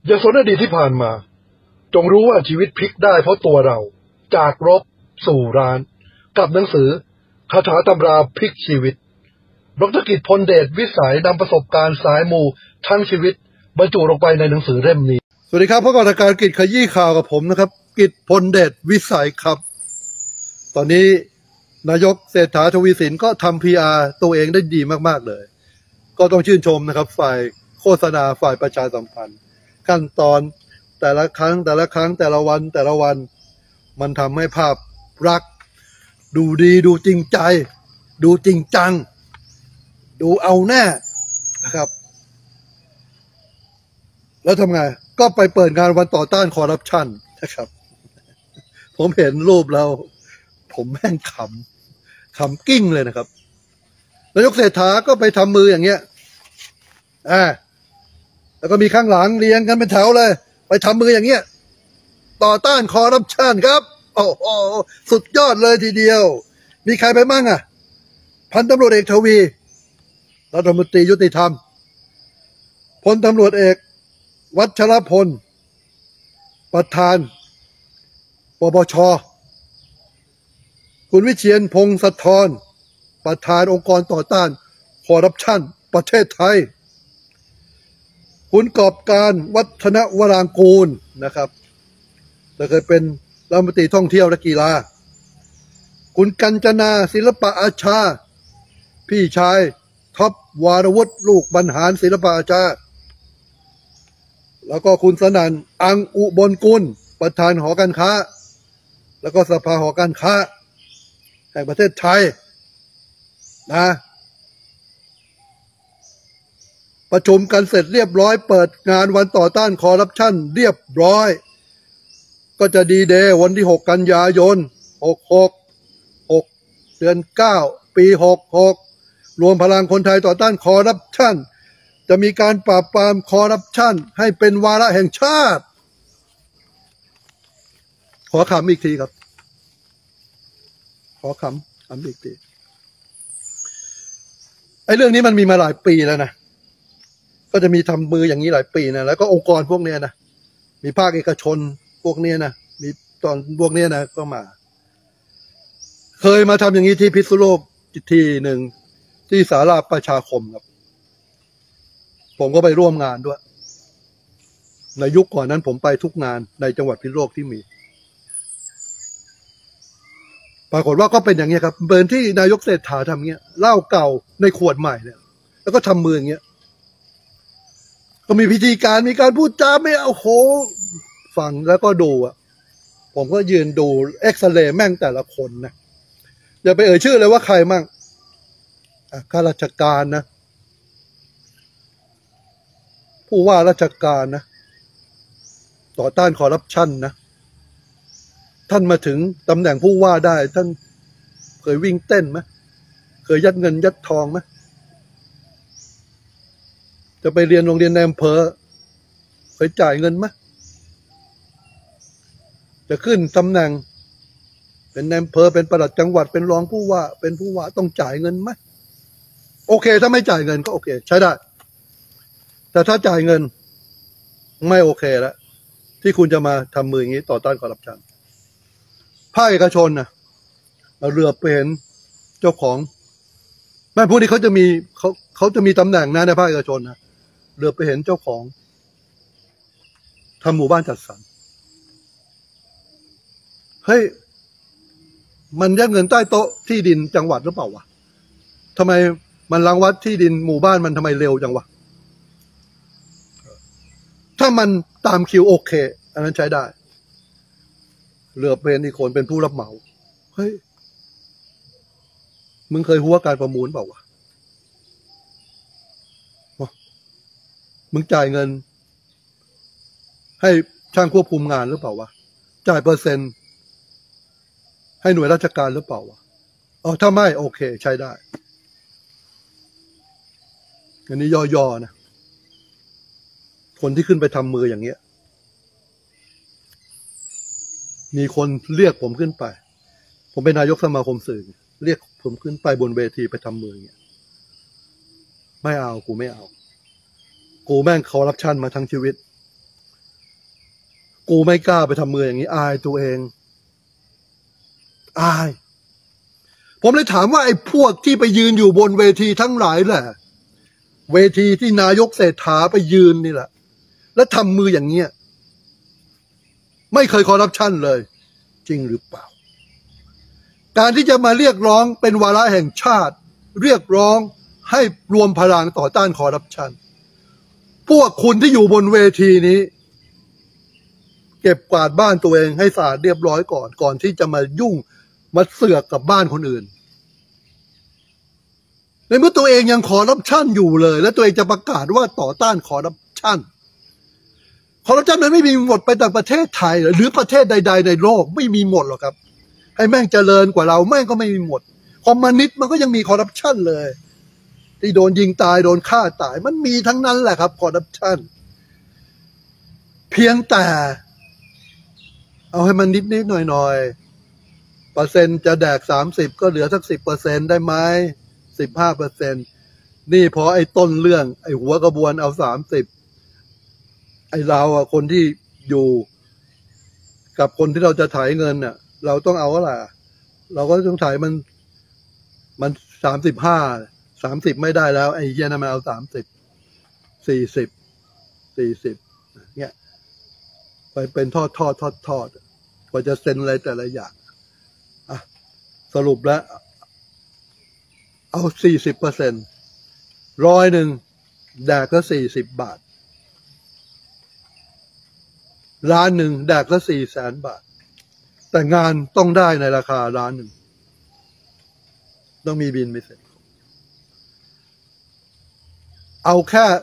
อย่าสนอดีตที่ผ่านมาจงรู้ว่าชีวิตพลิกได้เพราะตัวเราจากรบสู่ร้านกับหนังสือคาถาตำราพลิกชีวิตดร.กิจ พลเดชวิสัยนำประสบการณ์สายมูทั้งชีวิตบรรจุลงไปในหนังสือเล่มนี้สวัสดีครับพบกับรายการกิจขยี้ข่าวกับผมนะครับกิจ พลเดชวิสัยครับตอนนี้นายกเศรษฐาทวีสินก็ทำ PR ตัวเองได้ดีมากๆเลยก็ต้องชื่นชมนะครับฝ่ายโฆษณาฝ่ายประชาสัมพันธ์ขั้นตอนแต่ละครั้งแต่ละวันมันทำให้ภาพลักษณ์ดูดีดูจริงใจดูจริงจังดูเอาแน่นะครับแล้วทำไงก็ไปเปิดงานวันต่อต้านคอร์รัปชันนะครับผมเห็นรูปแล้วผมแม่งขำกิ้งเลยนะครับนายกเศรษฐาก็ไปทำมืออย่างเงี้ยแล้วก็มีข้างหลังเรียงกันเป็นแถวเลยไปทำมืออย่างเงี้ยต่อต้านคอร์รัปชันครับโอ้โหสุดยอดเลยทีเดียวมีใครไปมั่งพันตำรวจเอกทวีรัฐมนตรียุติธรรมพลตำรวจเอกวัชรพลประธานปปช.คุณวิเชียรพงษ์สะท้อนประธานองค์กรต่อต้านคอร์รัปชันประเทศไทยคุณกอบการวัฒนวรางกูลนะครับเคยเป็นรัฐมนตรีท่องเที่ยวและกีฬาคุณกัญจนาศิลปะอาชาพี่ชายท็อปวารวุฒิลูกบรรหารศิลปะอาชาแล้วก็คุณสนั่นอังอุบลกุลประธานหอการค้าแล้วก็สภาหอการค้าแห่งประเทศไทยนะประชุมกันเสร็จเรียบร้อยเปิดงานวันต่อต้านคอร์รัปชันเรียบร้อยก็จะดีเดย์วันที่6 กันยายน6 เดือน 9 ปี 66รวมพลังคนไทยต่อต้านคอร์รัปชันจะมีการปราบปรามคอร์รัปชันให้เป็นวาระแห่งชาติขอคำอีกทีครับขอคำอีกทีไอ้เรื่องนี้มันมีมาหลายปีแล้วนะก็จะมีทำมืออย่างนี้หลายปีนะแล้วก็องค์กรพวกเนี้ยนะมีภาคเอกชนพวกเนี้ยนะมีตอนพวกเนี้ยนะก็มาเคยมาทำอย่างนี้ที่พิษณุโลกทีหนึ่งที่ศาลาประชาคมครับผมก็ไปร่วมงานด้วยในยุคก่อนนั้นผมไปทุกงานในจังหวัดพิษณุโลกที่มีปรากฏว่าก็เป็นอย่างนี้ครับเบิร์นที่นายกเศรษฐาทำเงี้ยเหล้าเก่าในขวดใหม่เนี่ยแล้วก็ทำมืออย่างเงี้ยก็มีพิธีการมีการพูดจาไม่โอ้โหฟังแล้วก็ดูผมก็ยืนดูเอ็กซเรย์แม่งแต่ละคนนะอย่าไปเอ่ยชื่อเลยว่าใครมั่งข้าราชการนะผู้ว่าราชการนะต่อต้านคอร์รัปชันนะท่านมาถึงตำแหน่งผู้ว่าได้ท่านเคยวิ่งเต้นไหมเคยยัดเงินยัดทองไหมจะไปเรียนโรงเรียนในอำเภอเคยจ่ายเงินไหมจะขึ้นตำแหน่งเป็นในอำเภอเป็นปลัดจังหวัดเป็นรองผู้ว่าเป็นผู้ว่าต้องจ่ายเงินไหมโอเคถ้าไม่จ่ายเงินก็โอเคใช้ได้แต่ถ้าจ่ายเงินไม่โอเคแล้วที่คุณจะมาทำมืออย่างนี้ต่อต้านคอร์รัปชันภาคเอกชนนะเรือไปเห็นเจ้าของแม่พวกนี้เขาจะมีตำแหน่งนะในภาคเอกชนนะเรือไปเห็นเจ้าของทำหมู่บ้านจัดสรรเฮ้ยมันยัดเงินใต้โต๊ะที่ดินจังหวัดหรือเปล่าวะทำไมมันรังวัดที่ดินหมู่บ้านมันทำไมเร็วจังวะถ้ามันตามคิวโอเคอันนั้นใช้ได้เหลือเป็นอีกคนเป็นผู้รับเหมาเฮ้ยมึงเคยหัวการประมูลเปล่าวะมึงจ่ายเงินให้ช่างควบคุมงานหรือเปล่าวะจ่ายเปอร์เซ็นต์ให้หน่วยราชการหรือเปล่าวะถ้าไม่โอเคใช้ได้อันนี้ย่อๆนะคนที่ขึ้นไปทำมืออย่างเงี้ยมีคนเรียกผมขึ้นไปผมเป็นนายกสมาคมสื่อเรียกผมขึ้นไปบนเวทีไปทำมืออย่างเงี้ยไม่เอากูไม่เอากูแม่งคอร์รัปชันมาทั้งชีวิตกูไม่กล้าไปทำมืออย่างนี้อายตัวเองอายผมเลยถามว่าไอ้พวกที่ไปยืนอยู่บนเวทีทั้งหลายแหละเวทีที่นายกเศรษฐาไปยืนนี่แหละแล้วทำมืออย่างเงี้ยไม่เคยคอร์รัปชันเลยจริงหรือเปล่าการที่จะมาเรียกร้องเป็นวาระแห่งชาติเรียกร้องให้รวมพลังต่อต้านคอร์รัปชันพวกคุณที่อยู่บนเวทีนี้เก็บกวาดบ้านตัวเองให้สะอาดเรียบร้อยก่อนที่จะมายุ่งมาเสือกกับบ้านคนอื่นในเมื่อตัวเองยังคอร์รัปชันอยู่เลยแล้วตัวเองจะประกาศว่าต่อต้านคอร์รัปชันมันไม่มีหมดไปจากประเทศไทยหรือประเทศใดๆในโลกไม่มีหมดหรอกครับให้แม่งเจริญกว่าเราแม่งก็ไม่มีหมดคอมมิวนิสต์มันก็ยังมีคอร์รัปชันเลยที่โดนยิงตายโดนฆ่าตายมันมีทั้งนั้นแหละครับคอร์รัปชันเพียงแต่เอาให้มันนิดๆหน่อยๆเปอร์เซ็นต์จะแดก30ก็เหลือสัก10%ได้ไหม15%นี่พอไอ้ต้นเรื่องไอ้หัวกระบวนเอา30ไอ้เราอะคนที่อยู่กับคนที่เราจะถ่ายเงินน่ะเราต้องเอาอะไรเราก็ต้องถ่ายมัน30ไม่ได้แล้วไอ้เหี้ยนั่นมันเอา40เนี่ยไปเป็นทอดกว่าจะเซ็นอะไรแต่ละอย่างอ่ะสรุปแล้วเอา40%100แดกก็40 บาทล้านหนึ่งแดกก็400,000 บาทแต่งานต้องได้ในราคาล้านหนึ่งต้องมีบินไม่เสร็จเอาแค่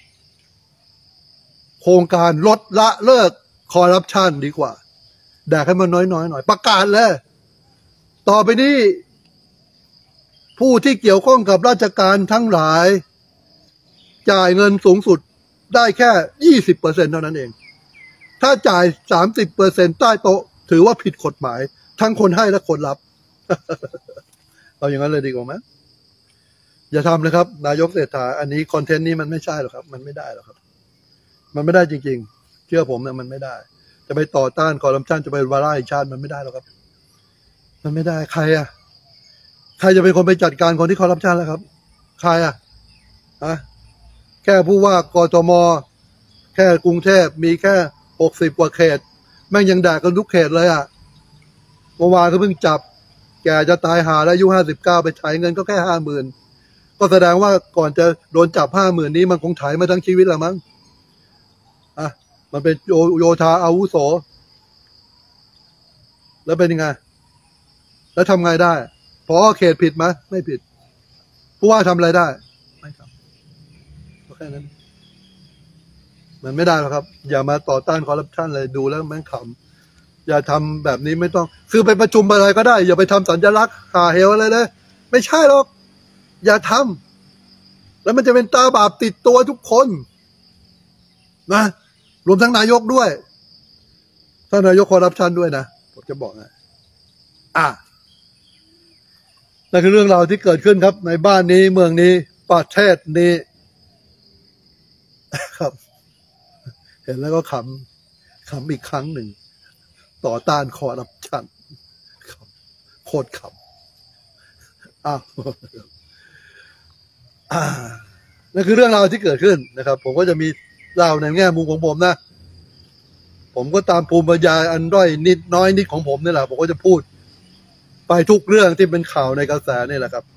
โครงการลดละเลิกคอร์รัปชันดีกว่าแดกให้มันน้อยหน่อยประกาศเลยต่อไปนี้ผู้ที่เกี่ยวข้องกับราชการทั้งหลายจ่ายเงินสูงสุดได้แค่ 20% เท่านั้นเองถ้าจ่าย 30% ใต้โต๊ะถือว่าผิดกฎหมายทั้งคนให้และคนรับ เอาอย่างนั้นเลยดีกว่าไหมอย่าทำนะครับนายกเศรษฐาอันนี้คอนเทนต์นี้มันไม่ใช่หรอกครับมันไม่ได้หรอกครับมันไม่ได้จริงๆเชื่อผมนะมันไม่ได้จะไปต่อต้านคอร์รัปชันจะไปวาระแห่งชาติมันไม่ได้หรอกครับมันไม่ได้ใครจะเป็นคนไปจัดการคนที่คอร์รัปชันแล้วครับใครแค่ผู้ว่ากทมแค่กรุงเทพมีแค่60 กว่าเขตแม่งยังด่ากันทุกเขตเลยเมื่อวานก็เพิ่งจับแกจะตายหาแล้วอายุ59ไปถ่ายเงินก็แค่50,000ก็แสดงว่าก่อนจะโดนจับ50,000นี้มันคงถ่ายมาทั้งชีวิตแล้วมั้งมันเป็นโยธาอาวุโสแล้วเป็นยังไงแล้วทำไงได้พอเขตผิดไหมไม่ผิดผู้ว่าทำอะไรได้ไม่ทำก็แค่นั้นมันไม่ได้หรอกครับอย่ามาต่อต้านคอร์รัปชันเลยดูแล้วแม่งขำอย่าทำแบบนี้ไม่ต้องคือไปประชุมอะไรก็ได้อย่าไปทำสัญลักษณ์หาเหวอะไรเลยไม่ใช่หรอกอย่าทำแล้วมันจะเป็นตาบาปติดตัวทุกคนนะรวมทั้งนายกด้วยท่านนายกคอร์รัปชันด้วยนะผมจะบอกนะนั่นคือเรื่องราวที่เกิดขึ้นครับในบ้านนี้เมืองนี้ประเทศนี้ครับเห็นแล้วก็ขำอีกครั้งหนึ่งต่อต้านคอร์รัปชันโคตรขำนั่นคือเรื่องราวที่เกิดขึ้นนะครับผมก็จะมีเล่าในแง่มุมของผมนะผมก็ตามภูมิปัญญาอันด้อยนิดน้อยนิดของผมนี่แหละผมก็จะพูดไปทุกเรื่องที่เป็นข่าวในกระแสนี่แหละครับ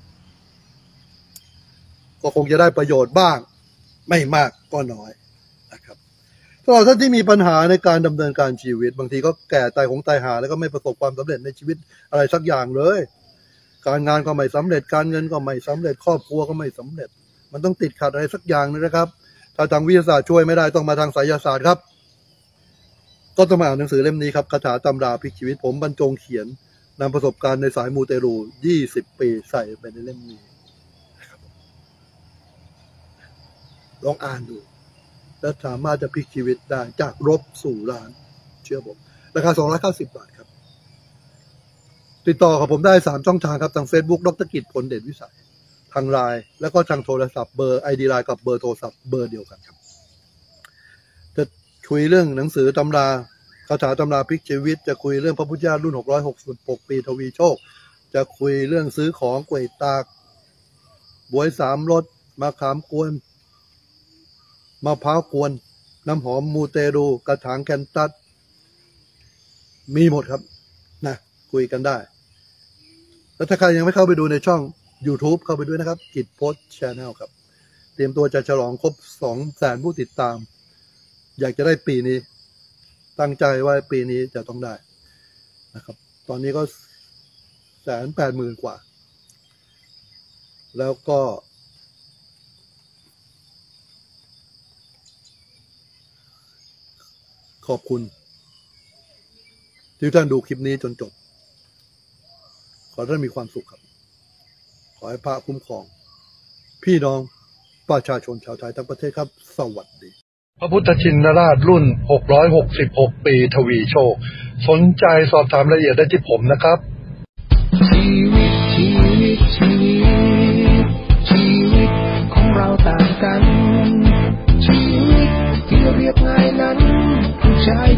ก็คงจะได้ประโยชน์บ้างไม่มากก็น้อยนะครับสำหรับท่านที่มีปัญหาในการดำเนินการชีวิตบางทีก็แก่ตายของตายหาแล้วก็ไม่ประสบความสำเร็จในชีวิตอะไรสักอย่างเลยการงานก็ไม่สำเร็จการเงินก็ไม่สำเร็จครอบครัวก็ไม่สำเร็จมันต้องติดขัดอะไรสักอย่างนึงนะครับถ้าทางวิทยาศาสตร์ช่วยไม่ได้ต้องมาทางไสยศาสตร์ครับก็ต้องมาอ่านหนังสือเล่มนี้ครับคาถาตำราพลิกชีวิตผมบรรจงเขียนนำประสบการณ์ในสายมูเตลู20 ปีใส่ไปในเล่มนี้ลองอ่านดูและสามารถจะพลิกชีวิตได้จากรบสู่ล้านเชื่อผมราคา290 บาทครับติดต่อกับผมได้3 ช่องทางครับทาง Facebook ดร.กิจ พลเดชวิสัยทางไลน์แล้วก็ทางโทรศัพท์เบอร์ ID ไลน์กับเบอร์โทรศัพท์เบอร์เดียวกันครับจะคุยเรื่องหนังสือตำราคาถาตำราพลิกชีวิตจะคุยเรื่องพระพุทธเจ้ารุ่น666ปีทวีโชคจะคุยเรื่องซื้อของกล้วยตากบวย3 รสมะขามกวนมะพร้าวกวนน้ำหอมมูเตรูกระถางแคนตัสมีหมดครับนะคุยกันได้แล้วถ้าใครยังไม่เข้าไปดูในช่อง YouTube เข้าไปด้วยนะครับกิจโพสต์ Channel ครับเตรียมตัวจะฉลองครบ 200,000 ผู้ติดตามอยากจะได้ปีนี้ตั้งใจว่าปีนี้จะต้องได้นะครับตอนนี้ก็180,000 กว่าแล้วก็ขอบคุณที่ท่านดูคลิปนี้จนจบขอท่านมีความสุขครับขอให้พระคุ้มครองพี่น้องประชาชนชาวไทยทั้งประเทศครับสวัสดีพระพุทธชินราชรุ่น666ปีทวีโชคสนใจสอบถามรายละเอียดได้ที่ผมนะครับชีวิตของเราต่างกันชีวิตที่เรียบง่ายนั้นผู้ชาย